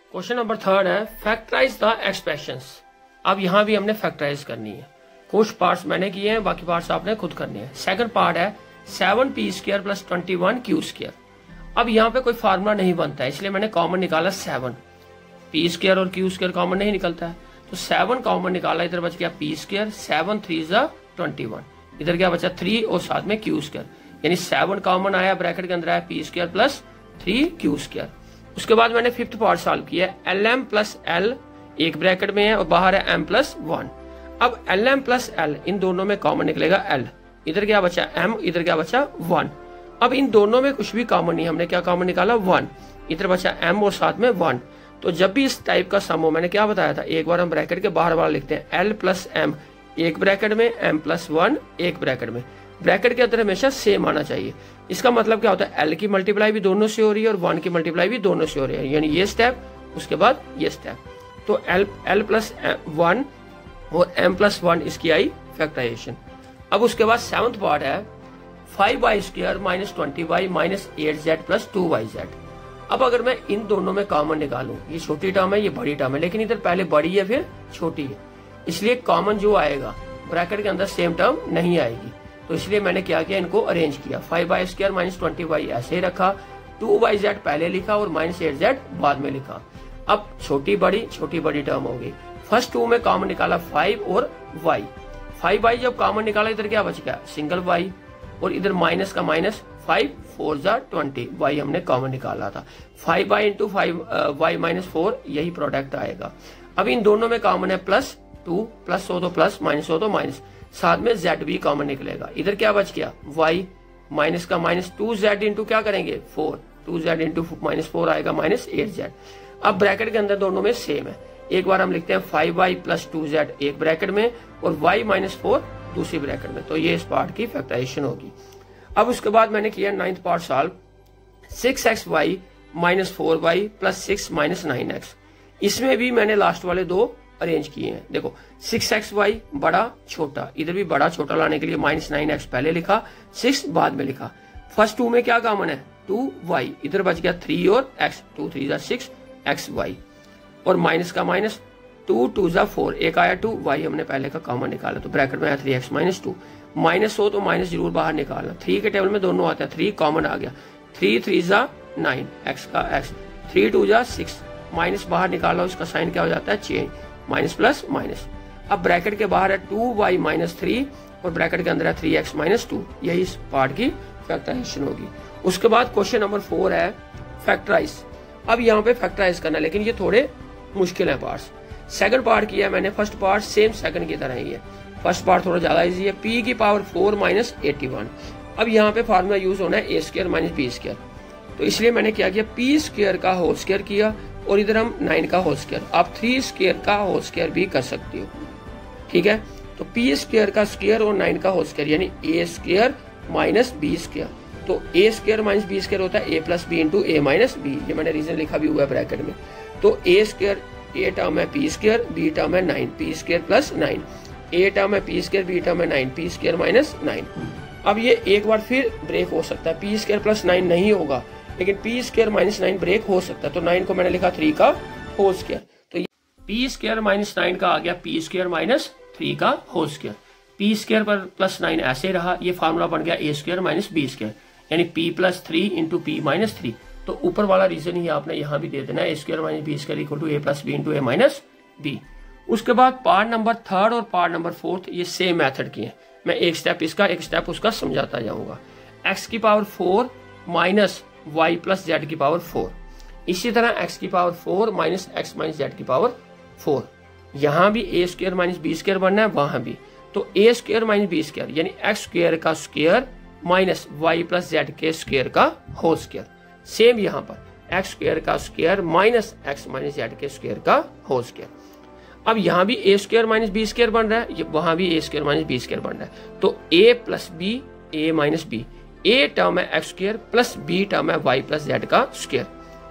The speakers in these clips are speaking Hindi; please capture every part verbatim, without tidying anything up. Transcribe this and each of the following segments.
क्वेश्चन नंबर थर्ड है फैक्टराइज द एक्सप्रेशंस। अब यहाँ भी हमने फैक्टराइज करनी है। कुछ पार्ट्स मैंने किए हैं, बाकी पार्ट्स आपने खुद करने हैं। सेकंड पार्ट है seven P square plus twenty one Q square. अब यहाँ पे कोई फार्मूला नहीं बनता है, इसलिए मैंने कॉमन निकाला सेवन। पी स्क्र और क्यू स्क्र कॉमन नहीं निकलता है, तो सेवन कॉमन निकाला, इधर बच गया पी स्क्र, सेवन थ्री जा ट्वेंटी वन, इधर क्या बचा थ्री और साथ में क्यू स्क्र, यानी सेवन कॉमन आया, ब्रैकेट के अंदर आया P square plus three Q square. उसके बाद मैंने फिफ्थ पार्ट सॉल्व किया, एल एम प्लस एल एक ब्रैकेट में है और बाहर है एम प्लस वन। अब एल एम प्लस एल इन दोनों में कॉमन निकलेगा एल, इधर क्या बचा एम, इधर क्या बचा वन। अब इन दोनों में कुछ भी कॉमन नहीं, हमने क्या कॉमन निकाला वन, इधर बचा एम और साथ में वन। तो जब भी इस टाइप का सम हो, मैंने क्या बताया था, एक बार हम ब्रैकेट के बाहर वाला लिखते हैं, एल प्लस एम एक ब्रैकेट में, एम प्लस वन एक ब्रैकेट में, ब्रैकेट के अंदर हमेशा सेम आना चाहिए। इसका मतलब क्या होता है, एल की मल्टीप्लाई भी दोनों से हो रही है और वन की मल्टीप्लाई भी दोनों से हो रही है, यानी ये स्टेप उसके बाद ये स्टेप। तो एल एल प्लस वन और एम प्लस वन इसकी आई फैक्टराइजेशन। अब उसके बाद सेवंथ पार्ट है five Y square minus twenty Y minus eight Z plus two Y Z. अब अगर मैं इन दोनों में कॉमन निकालूं, ये छोटी टर्म है ये बड़ी टर्म है, लेकिन इधर पहले बड़ी है फिर छोटी है, इसलिए कॉमन जो आएगा ब्रैकेट के अंदर सेम टर्म नहीं आएगी। तो इसलिए मैंने क्या किया, इनको अरेंज किया, five Y square minus twenty Y ऐसे ही रखा, टू वाई जेड पहले लिखा और माइनस एट जेड बाद में लिखा। अब छोटी बड़ी छोटी बड़ी टर्म हो गई। फर्स्ट टू में कॉमन निकाला फाइव और वाई, फाइव वाई जब कॉमन निकाला इधर क्या बच गया सिंगल वाई, और इधर माइनस का माइनस, फाइव फोर जा ट्वेंटी, वाई हमने कॉमन निकाला था, five Y into five Y minus four यही प्रोडक्ट आएगा। अब इन दोनों में कॉमन है प्लस टू, प्लस हो तो प्लस, माइनस हो तो माइनस, साथ में जेड भी कॉमन निकलेगा। इधर क्या बच गया वाई, माइनस का माइनस, टू जेड इंटू क्या करेंगे four, two Z into minus four आएगा माइनस एट जेड। अब ब्रैकेट के अंदर दोनों में सेम है, एक बार हम लिखते हैं five Y plus two Z एक ब्रैकेट में और वाई माइनस फोर दूसरी ब्रैकेट में, तो ये इस पार्ट की फैक्टराइजेशन होगी। अब उसके बाद मैंने किया ninth part solve, six X Y minus four Y plus six minus nine X. इसमें भी मैंने लास्ट वाले दो अरेंज किए हैं। देखो सिक्स एक्स वाई बड़ा छोटा, इधर भी बड़ा छोटा लाने के लिए माइनस नाइन एक्स पहले लिखा, सिक्स बाद में लिखा। फर्स्ट टू में क्या कॉमन है टू वाई, इधर बच गया थ्री और एक्स, टू थ्री जा सिक्स एक्स वाई, और माइनस का माइनस, टू टू जा फोर, एक आया टू, वाई हमने पहले का कॉमन निकाला तो ब्रैकेट में आया three X minus two. Minus हो तो माइनस जरूर बाहर निकालना, थ्री के टेबल में दोनों आते हैं, थ्री कॉमन आ गया, थ्री थ्री जा नाइन, एक्स का एक्स, थ्री टू जा सिक्स, माइनस बाहर निकाला, उसका साइन क्या हो जाता है चेंज, माइनस प्लस माइनस। अब ब्रैकेट के बाहर है टू वाई माइनस थ्री और ब्रैकेट के अंदर है थ्री एक्स माइनस टू, यही इस पार्ट की फैक्टराइजेशन होगी। उसके बाद क्वेश्चन नंबर फोर है फैक्टराइज। अब यहाँ पे फैक्टराइज करना, लेकिन ये थोड़े मुश्किल है पार्ट्स। सेकंड पार्ट किया है मैंने, फर्स्ट पार्ट सेम सेकंड की तरह ही है, फर्स्ट पार्ट थोड़ा ज्यादा इजी है, p की power four minus eighty one. अब यहाँ पे फार्मूला यूज होना है ए स्क्र माइनस बी स्क्र, तो इसलिए मैंने क्या किया, पी स्क्र का होल स्क्र किया और इधर हम नाइन का होल स्क्र, आप थ्री स्क्र का होल स्क्र भी कर सकते हो, ठीक है। तो पी स्क्र का स्क्र और नाइन का होल स्क्र यानी ए स्क्र माइनस बी स्क्र, तो ए स्क्र माइनस बी स्क्र होता है ए प्लस बी इंटू ए माइनस बी, ये मैंने रीजन लिखा भी हुआ है ब्रैकेट में। तो ए स्क्र, ए टर्म है पी स्क्र, बी टर्म है nine, P square plus nine, A term है पी स्क्र, बी टर्म है nine, P square minus nine. अब ये एक बार फिर ब्रेक हो सकता है, पी स्क्र प्लस नाइन नहीं होगा, लेकिन P square minus nine break हो सकता है, तो नाइन को मैंने लिखा थ्री का होल स्क्र, तो पी स्क्र माइनस नाइन का आ गया पी स्क्र माइनस थ्री का होल स्क्र, पी स्क्र पर प्लस नाइन ऐसे रहा, ये फार्मूला बन गया A square minus B square, यानी P plus three into P minus three. तो ऊपर वाला रीजन ही आपने यहाँ भी दे देना है, ए square minus B square equal to A plus B into A minus B. उसके बाद पार्ट नंबर थर्ड और पार्ट नंबर फोर्थ ये सेम मेथड की है, मैं एक स्टेप इसका एक स्टेप उसका समझाता जाऊंगा। एक्स की power four minus y plus z की पावर फोर, इसी तरह एक्स की power four minus x minus z की पावर फोर, यहाँ भी a square minus B square बनना है, वहां भी। तो ए स्क्र माइनस बी स्क्र यानी एक्स स्क्र का square minus y plus z के स्क्र का होल स्क्र, सेम यहाँ पर एक्स स्क्र का square minus x minus z के स्क्र का होल स्क्र। अब यहाँ भी a square minus B square बन रहा है, वहां भी a square minus B square बन रहा है, तो a plus b, a minus b, a term है x square plus b term है वाई प्लस जेड का स्क्र,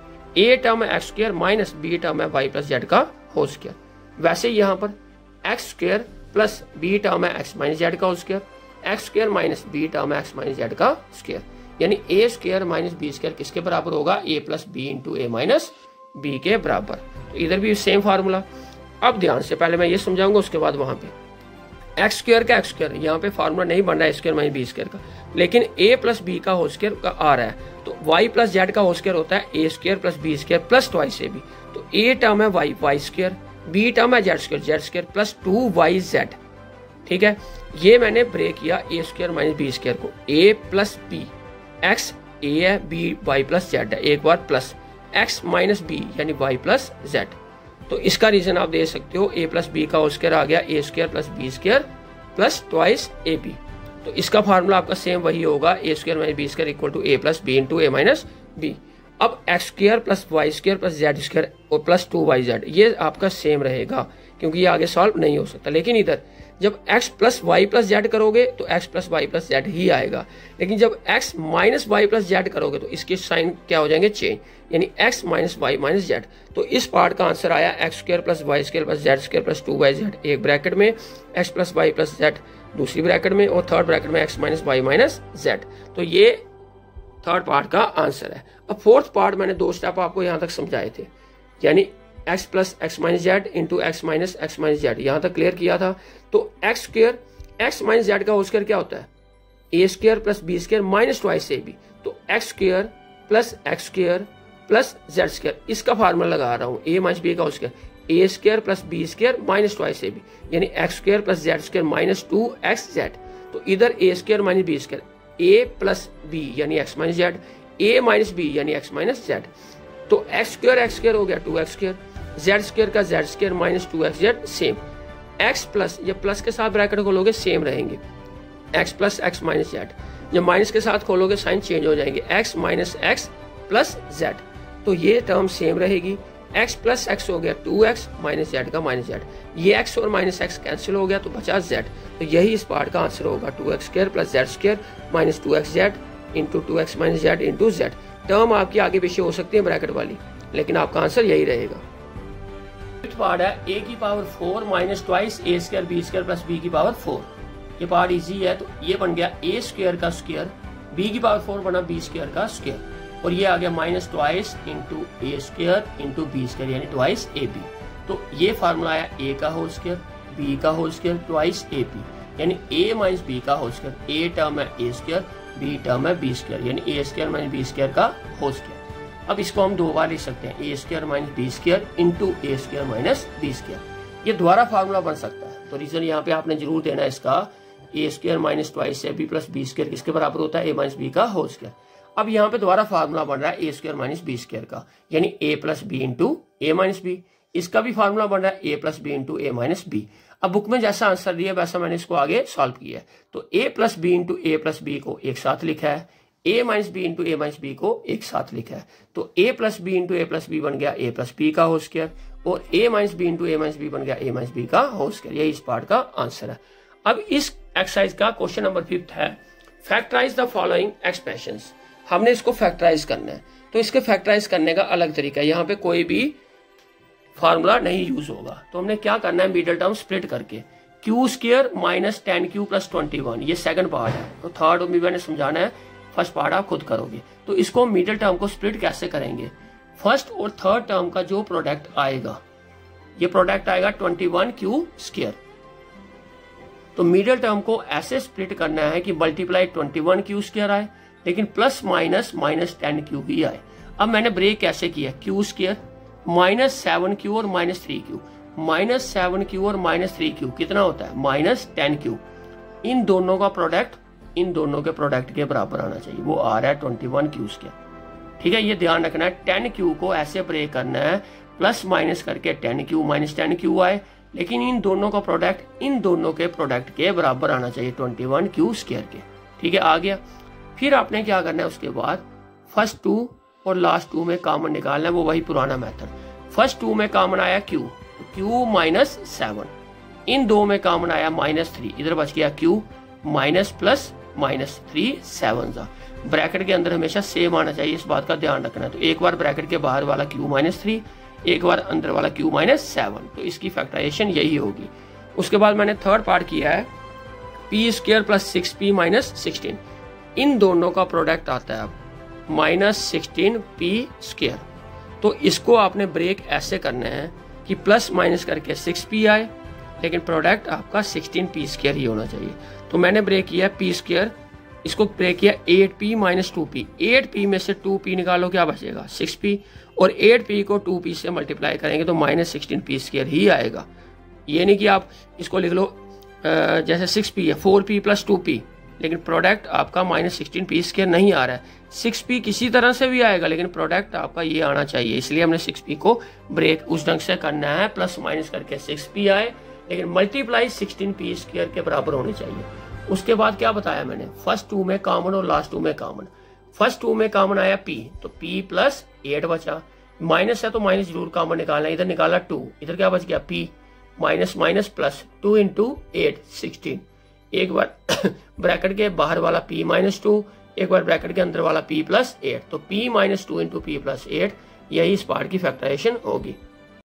ए टर्म है x square minus b term है वाई प्लस जेड का होल स्क्र। वैसे यहाँ पर x square plus b term है एक्स माइनस जेड का whole square, x square minus b term है एक्स माइनस जेड का स्क्र, यानी ए स्क्र माइनस बी स्क्र किसके बराबर होगा, a plus B into A minus b के बराबर। तो इधर भी सेम फार्मूला। अब ध्यान से पहले मैं ये समझाऊंगा, उसके बाद वहां पे एक्स स्क्र का एक्स स्क्र, यहाँ पे फार्मूला नहीं बन रहा है स्क्र माइनस बी स्क्र का, लेकिन ए प्लस बी का होल स्क्र का आ रहा है। तो वाई प्लस जेड का होल स्क्र होता है ए square plus b square plus twice a b. तो ए टर्म है y y square, B term है z square z square plus two Y z. ठीक है, ये मैंने ब्रेक किया a square minus B square को, a plus b, x a है, बी वाई प्लस जेड है, एक बार प्लस एक्स माइनस बी यानी वाई प्लस जेड। तो इसका रीजन आप दे सकते हो ए प्लस बी का होल स्क्वायर आ गया a square plus b square plus twice a b. तो इसका फार्मूला आपका सेम वही होगा, a square minus b square equal to A plus B into A minus b. अब x square plus y square plus z square और प्लस टू वाई जेड, ये आपका सेम रहेगा क्योंकि ये आगे सॉल्व नहीं हो सकता। लेकिन इधर जब x plus y plus z करोगे तो x plus y plus z ही आएगा, लेकिन जब x minus y plus z करोगे तो इसके साइन क्या हो जाएंगे, चेंज, यानी x minus y minus z. तो इस पार्ट का आंसर आया x square plus y square plus z square plus two Y z एक ब्रैकेट में, x plus y plus z दूसरी ब्रैकेट में, और थर्ड ब्रैकेट में x minus y minus z. तो ये थर्ड पार्ट का आंसर है। अब फोर्थ पार्ट मैंने दो स्टेप आपको यहां तक समझाए थे, यानी x plus x minus z into x minus x minus z, यहां तक क्लियर किया था। तो x square x minus z का होल स्क्वायर क्या होता है, ए square plus b square minus twice a b. तो x square plus x square plus z square, इसका फार्मूला लगा रहा हूं, ए माइनस बी का whole square a square plus b square minus twice a b, यानी x square plus z square minus two x z. तो इधर a square minus B square, a plus b यानी x minus z, a minus b यानी एक्स माइनस जेड। तो एक्स स्क्र एक्स स्क्र हो गया two x square, z square का z square minus two x z same, x plus ये प्लस के साथ ब्रैकेट खोलोगे सेम रहेंगे, x plus x minus z, जब माइनस के साथ खोलोगे साइन चेंज हो जाएंगे, x minus x plus z. तो ये टर्म सेम रहेगी, एक्स प्लस एक्स हो गया टू एक्स माइनस जेड का माइनस जेड, ये एक्स और माइनस एक्स कैंसिल हो गया तो बचा जेड। तो यही इस पार्ट का आंसर होगा, two x square plus z square minus two x z into two x minus z into z. Term आपकी आगे पीछे हो सकती है ब्रैकेट वाली, लेकिन आपका आंसर यही रहेगा। पार्ट है ए की power four minus twice a square b square plus b की पावर फोर। ये पार्ट इजी है, तो ये बन गया ए स्क्वायर का स्क्वायर, बी की पावर फोर बना बी स्क्वायर का स्क्वायर, और ये आ गया minus twice into a square into b square यानी ट्वाइस ए बी। तो ये फार्मूला आया ए का होल स्क्वायर बी का whole square twice a b, यानी ए माइनस बी का होल स्क्वायर, ए टर्म है ए स्क्वायर बी टर्म है बी स्क्वायर, यानी a square minus b square का होल स्क्वायर। अब इसको हम दो बार लिख सकते हैं, a square minus b square into a square minus b square. ये दोबारा फार्मूला बन सकता है, तो रीजन यहाँ पे आपने जरूर देना है इसका, a square minus twice a b plus b square किसके बराबर होता है, ए माइनस बी का होल स्क्वायर। अब यहाँ पे दोबारा फार्मूला बन रहा है a square minus b square का, यानी a plus B into A minus b. इसका भी फार्मूला बन रहा है ए प्लस बी इंटू ए माइनस बी। अब बुक में जैसा आंसर दिया वैसा मैंने इसको आगे सॉल्व किया है। तो a plus B into a plus b को एक साथ लिखा है, a minus b into A minus b को एक साथ लिखा है। तो a plus B into a plus b बन गया ए प्लस बी का होल स्क्वायर, और a minus b into A minus b बन गया ए माइनस बी का होल स्क्वायर। यही इस पार्ट का आंसर है। अब इस एक्सरसाइज का क्वेश्चन नंबर फिफ्थ है, फैक्टराइज द फॉलोइंग एक्सप्रेशंस। हमने इसको फैक्टराइज करना है, तो इसके फैक्टराइज करने का अलग तरीका है, यहाँ पे कोई भी फार्मूला नहीं यूज होगा। तो हमने क्या करना है, मिडिल टर्म स्प्लिट करके, q square minus ten q plus twenty one, ये सेकंड पार्ट है। तो थर्ड भी मैंने समझाना है, फर्स्ट पार्ट आप खुद करोगे। तो इसको मिडिल टर्म को स्प्लिट कैसे करेंगे, फर्स्ट और थर्ड टर्म का जो प्रोडक्ट आएगा, ये प्रोडक्ट आएगा ट्वेंटी वन क्यू स्क्वायर। तो मिडिल टर्म को ऐसे स्प्लिट करना है कि multiply twenty one q square आए, लेकिन plus minus minus ten q ही आए। अब मैंने ब्रेक कैसे किया, q square minus seven q और minus three q, minus seven q और माइनस थ्री क्यू कितना होता है, माइनस टेन क्यू। इन दोनों का प्रोडक्ट इन दोनों के प्रोडक्ट के बराबर आना चाहिए, वो आ रहा है ट्वेंटी वन क्यू स्क्वायर। ठीक है, ये ध्यान रखना है, टेन क्यू को ऐसे ब्रेक करना है, प्लस माइनस करके ten q minus ten q आए, लेकिन इन दोनों का प्रोडक्ट इन दोनों के प्रोडक्ट के बराबर आना चाहिए ट्वेंटी वन क्यू स्क्वायर के। ठीक है, आ गया। फिर आपने क्या करना है, उसके बाद फर्स्ट टू और लास्ट टू में कॉमन निकालना है, वो वही पुराना मेथड। फर्स्ट टू में कॉमन आया क्यू, तो क्यू माइनस सेवन, इन दो में कॉमन आया माइनस थ्री, इधर बच गया q minus plus minus three seven जा। ब्रैकेट के अंदर हमेशा सेम आना चाहिए, इस बात का ध्यान रखना है। तो एक बार ब्रैकेट के बाहर वाला क्यू माइनस थ्री, एक बार अंदर वाला क्यू माइनस सेवन, तो इसकी फैक्टराइजेशन यही होगी। उसके बाद मैंने थर्ड पार्ट किया है, p square plus six p minus sixteen, इन दोनों का प्रोडक्ट आता है अब माइनस सिक्सटीन पी स्क्वायर। तो इसको आपने ब्रेक ऐसे करना है कि प्लस माइनस करके सिक्स पी आए, लेकिन प्रोडक्ट आपका सिक्सटीन पी स्क्वायर ही होना चाहिए। तो मैंने ब्रेक किया पी स्क्वायर, इसको ब्रेक किया eight p minus two p. Eight p में से टू पी निकालो, क्या बचेगा? Six p. और एट पी को टू पी से मल्टीप्लाई करेंगे तो माइनस सिक्सटीन पी स्क्वायर ही आएगा। ये नहीं कि आप इसको लिख लो जैसे सिक्स पी है, four p plus two p, लेकिन प्रोडक्ट आपका माइनस सिक्सटीन पी स्क्वायर नहीं आ रहा है। सिक्स पी किसी तरह से भी आएगा, लेकिन प्रोडक्ट आपका ये आना चाहिए। इसलिए हमने सिक्स पी को ब्रेक उस ढंग से करना है, प्लस माइनस करके सिक्स पी आए, लेकिन मल्टीप्लाई सिक्सटीन पी स्क्वायर के बराबर होनी चाहिए। उसके बाद क्या बताया मैंने? फर्स्ट टू में कॉमन और लास्ट टू में कॉमन। फर्स्ट टू में कॉमन आया पी, तो पी प्लस एट बचा। माइनस है तो माइनस जरूर कॉमन निकालना है। इधर निकाला टू, इधर क्या बच गया? P minus minus plus two into eight sixteen. एक बार ब्रैकेट के बाहर वाला p माइनस टू, एक बार ब्रैकेट के अंदर वाला p प्लस एट। तो p minus two into p plus eight, यही इस पार्ट की फैक्टराइजेशन होगी।